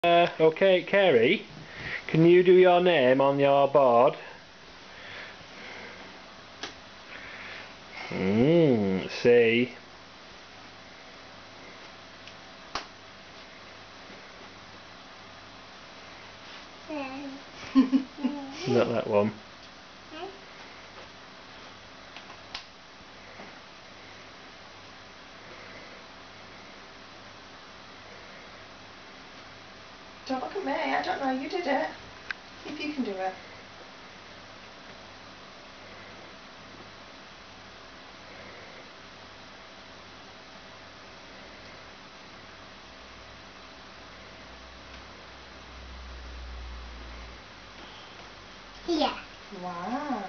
Okay, Carey, can you do your name on your board? C. Not that one. Don't look at me, I don't know, you did it. See if you can do it. Yeah. Wow.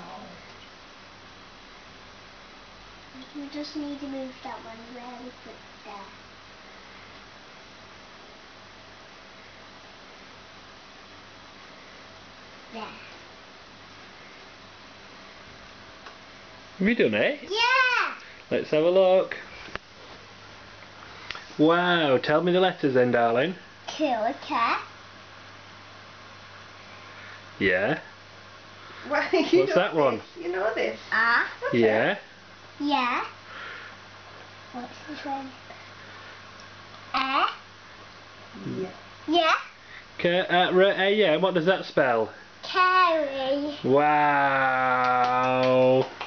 We just need to move that one really quick there. There. Have you done it? Yeah! Let's have a look. Wow, tell me the letters then, darling. Cool, okay. Yeah. Well, What's that one? You know this. Ah. Yeah. Yeah. What's this one? Eh? Yeah. Yeah. Yeah, what does that spell? Carey. Wow.